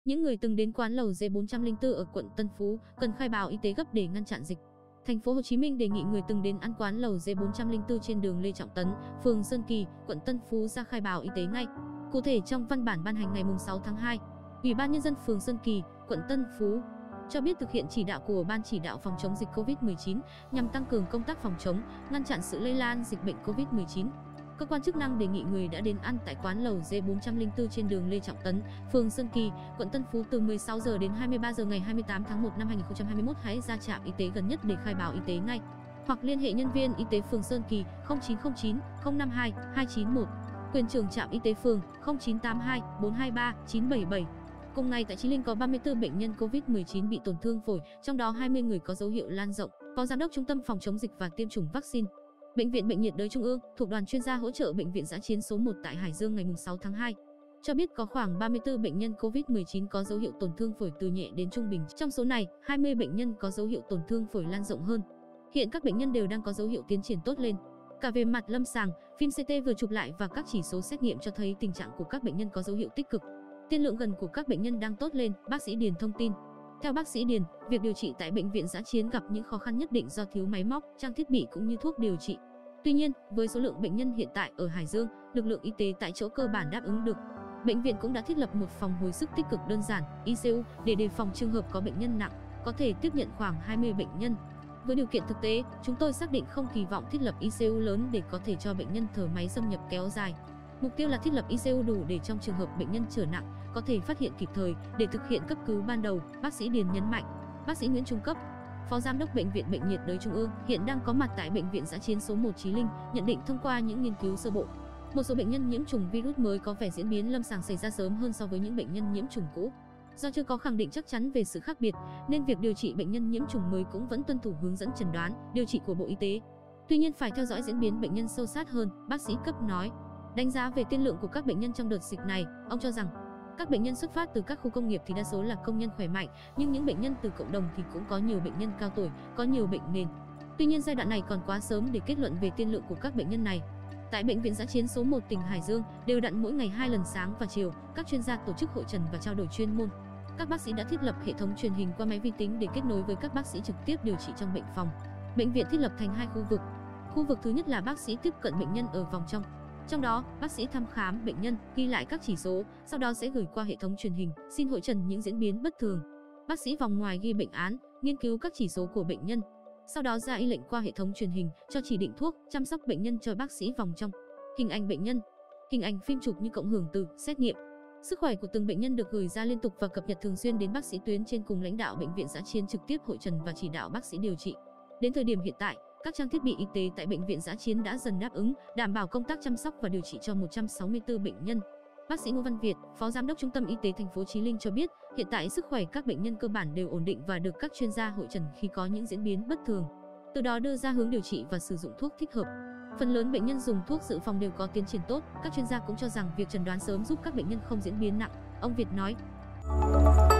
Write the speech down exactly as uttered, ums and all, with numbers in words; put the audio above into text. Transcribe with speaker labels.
Speaker 1: Những người từng đến quán lẩu G bốn không bốn ở quận Tân Phú cần khai báo y tế gấp để ngăn chặn dịch. Thành phố Hồ Chí Minh đề nghị người từng đến ăn quán lẩu G bốn không bốn trên đường Lê Trọng Tấn, phường Sơn Kỳ, quận Tân Phú ra khai báo y tế ngay. Cụ thể trong văn bản ban hành ngày sáu tháng hai, Ủy ban Nhân dân phường Sơn Kỳ, quận Tân Phú cho biết thực hiện chỉ đạo của Ban chỉ đạo phòng chống dịch Covid mười chín nhằm tăng cường công tác phòng chống, ngăn chặn sự lây lan dịch bệnh Covid mười chín. Cơ quan chức năng đề nghị người đã đến ăn tại quán lẩu G bốn không bốn trên đường Lê Trọng Tấn, phường Sơn Kỳ, quận Tân Phú từ mười sáu giờ đến hai mươi ba giờ ngày hai mươi tám tháng một năm hai nghìn không trăm hai mươi mốt hãy ra trạm y tế gần nhất để khai báo y tế ngay, hoặc liên hệ nhân viên y tế phường Sơn Kỳ không chín không chín không năm hai hai chín một, quyền trưởng trạm y tế phường không chín tám hai bốn hai ba chín bảy bảy. Cùng ngày tại Chí Linh có ba mươi tư bệnh nhân Covid mười chín bị tổn thương phổi, trong đó hai mươi người có dấu hiệu lan rộng. Phó Giám đốc Trung tâm Phòng chống dịch và Tiêm chủng vaccine Bệnh viện Bệnh nhiệt đới Trung ương thuộc đoàn chuyên gia hỗ trợ Bệnh viện Dã chiến số một tại Hải Dương ngày sáu tháng hai cho biết có khoảng ba mươi tư bệnh nhân Covid mười chín có dấu hiệu tổn thương phổi từ nhẹ đến trung bình. Trong số này, hai mươi bệnh nhân có dấu hiệu tổn thương phổi lan rộng hơn. Hiện các bệnh nhân đều đang có dấu hiệu tiến triển tốt lên. Cả về mặt lâm sàng, phim xê tê vừa chụp lại và các chỉ số xét nghiệm cho thấy tình trạng của các bệnh nhân có dấu hiệu tích cực. Tiên lượng gần của các bệnh nhân đang tốt lên, bác sĩ Điền thông tin. Theo bác sĩ Điền, việc điều trị tại Bệnh viện Dã chiến gặp những khó khăn nhất định do thiếu máy móc, trang thiết bị cũng như thuốc điều trị. Tuy nhiên, với số lượng bệnh nhân hiện tại ở Hải Dương, lực lượng y tế tại chỗ cơ bản đáp ứng được. Bệnh viện cũng đã thiết lập một phòng hồi sức tích cực đơn giản, i xê u, để đề phòng trường hợp có bệnh nhân nặng, có thể tiếp nhận khoảng hai mươi bệnh nhân. Với điều kiện thực tế, chúng tôi xác định không kỳ vọng thiết lập i xê u lớn để có thể cho bệnh nhân thở máy xâm nhập kéo dài. Mục tiêu là thiết lập i xê u đủ để trong trường hợp bệnh nhân trở nặng, có thể phát hiện kịp thời để thực hiện cấp cứu ban đầu, bác sĩ Điền nhấn mạnh. Bác sĩ Nguyễn Trung Cấp, Phó Giám đốc Bệnh viện Bệnh nhiệt đới Trung ương, hiện đang có mặt tại Bệnh viện Dã chiến số một Chí Linh, nhận định thông qua những nghiên cứu sơ bộ, một số bệnh nhân nhiễm trùng virus mới có vẻ diễn biến lâm sàng xảy ra sớm hơn so với những bệnh nhân nhiễm trùng cũ. Do chưa có khẳng định chắc chắn về sự khác biệt, nên việc điều trị bệnh nhân nhiễm trùng mới cũng vẫn tuân thủ hướng dẫn chẩn đoán, điều trị của Bộ Y tế. Tuy nhiên phải theo dõi diễn biến bệnh nhân sâu sát hơn, bác sĩ Cấp nói. Đánh giá về tiên lượng của các bệnh nhân trong đợt dịch này, ông cho rằng các bệnh nhân xuất phát từ các khu công nghiệp thì đa số là công nhân khỏe mạnh, nhưng những bệnh nhân từ cộng đồng thì cũng có nhiều bệnh nhân cao tuổi, có nhiều bệnh nền. Tuy nhiên giai đoạn này còn quá sớm để kết luận về tiên lượng của các bệnh nhân này. Tại Bệnh viện Dã chiến số một tỉnh Hải Dương, đều đặn mỗi ngày hai lần sáng và chiều, các chuyên gia tổ chức hội chẩn và trao đổi chuyên môn. Các bác sĩ đã thiết lập hệ thống truyền hình qua máy vi tính để kết nối với các bác sĩ trực tiếp điều trị trong bệnh phòng. Bệnh viện thiết lập thành hai khu vực. Khu vực thứ nhất là bác sĩ tiếp cận bệnh nhân ở vòng trong. Trong đó, bác sĩ thăm khám bệnh nhân, ghi lại các chỉ số, sau đó sẽ gửi qua hệ thống truyền hình, xin hội chẩn những diễn biến bất thường. Bác sĩ vòng ngoài ghi bệnh án, nghiên cứu các chỉ số của bệnh nhân, sau đó ra y lệnh qua hệ thống truyền hình, cho chỉ định thuốc, chăm sóc bệnh nhân cho bác sĩ vòng trong. Hình ảnh bệnh nhân, hình ảnh phim chụp như cộng hưởng từ xét nghiệm. Sức khỏe của từng bệnh nhân được gửi ra liên tục và cập nhật thường xuyên đến bác sĩ tuyến trên cùng lãnh đạo Bệnh viện Dã chiến trực tiếp hội chẩn và chỉ đạo bác sĩ điều trị. Đến thời điểm hiện tại, các trang thiết bị y tế tại Bệnh viện Dã chiến đã dần đáp ứng, đảm bảo công tác chăm sóc và điều trị cho một trăm sáu mươi tư bệnh nhân. Bác sĩ Ngô Văn Việt, Phó Giám đốc Trung tâm Y tế thành phố Chí Linh cho biết, hiện tại sức khỏe các bệnh nhân cơ bản đều ổn định và được các chuyên gia hội chẩn khi có những diễn biến bất thường, từ đó đưa ra hướng điều trị và sử dụng thuốc thích hợp. Phần lớn bệnh nhân dùng thuốc dự phòng đều có tiến triển tốt. Các chuyên gia cũng cho rằng việc chẩn đoán sớm giúp các bệnh nhân không diễn biến nặng, ông Việt nói.